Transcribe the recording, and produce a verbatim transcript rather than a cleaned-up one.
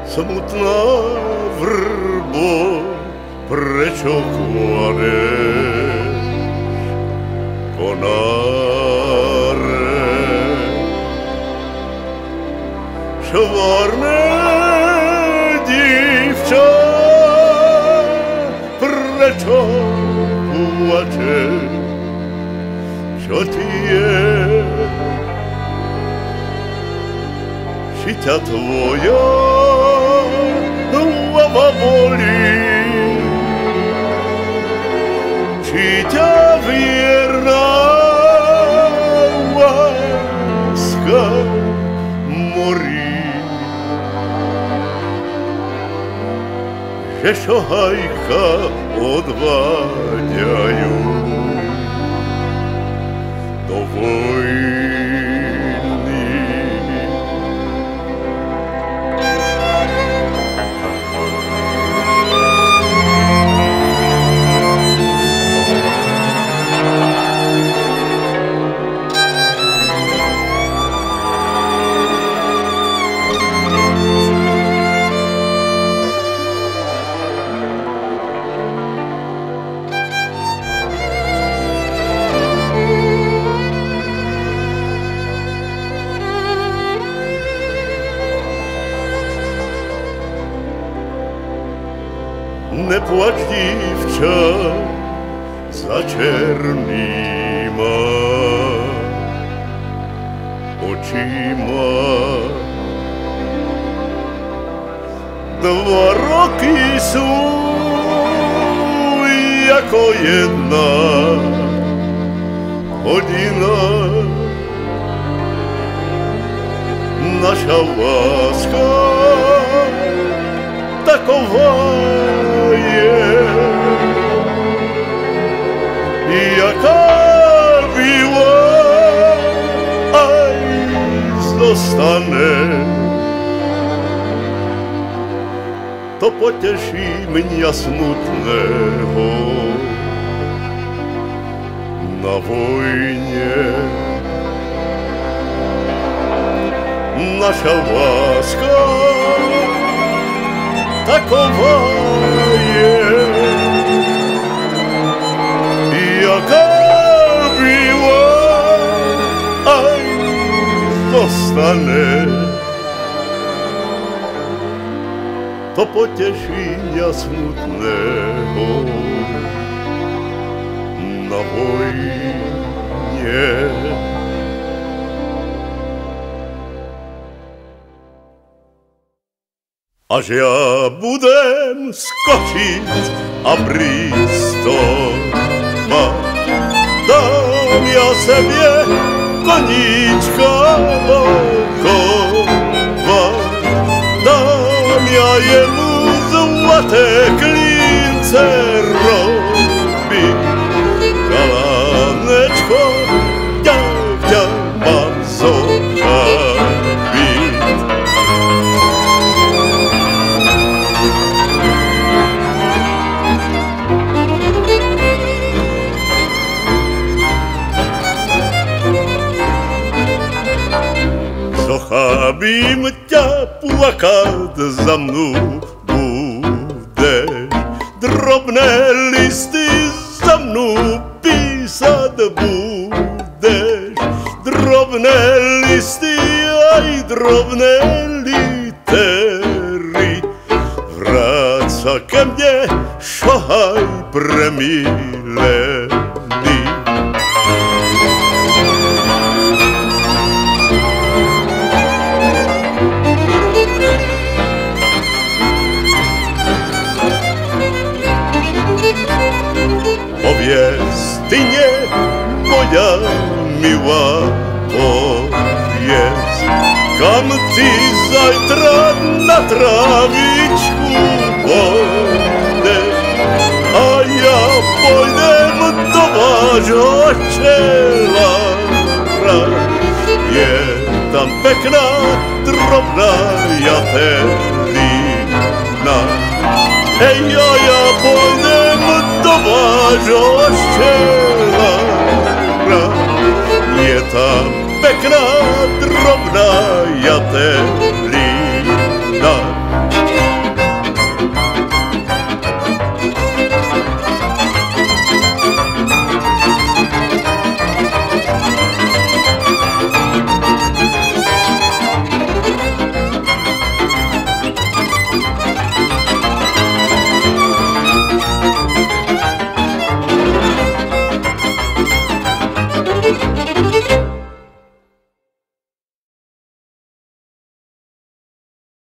Smutná vrbo, prečo kladeš konáre? Švarné dívča, prečo plačeš? Čo ti je? Či ťa tvoja hlava bolí? Či ťa vierna láska morí? Že šohajka odváďajú do vojny. Neplač, dívča, za černýma očíma. Dva roky sú ako jedna hodina. Naša láska taková je, jaká byla, aj zostane. To poteší mňa smutného na vojne. Naša láska taková je, jaká byla, aj zostane. To poteší mňa smutného na vojne. Až ja budem skočiť a pristovať, dám ja sebie koníčka okovať, dám ja jemu zlaté klince robiť. Kalanečko, ťah, ťah ma zochaviť. Zochabím ťa, plakať za mnou budeš, drobné listy za mnou písať budeš, drobné listy aj drobné litery. Vráť sa ke mne, šohaj premilený. Poviestine moja milá, poviest, kam ty zajtra na trávičku pôjdeš, a ja pôjdem do vášho čelára. Je tam pekná, drobná jatelina. Hej, ja, ja pôjdem do vášho čelára. Je tam pekná, drobná jatelina.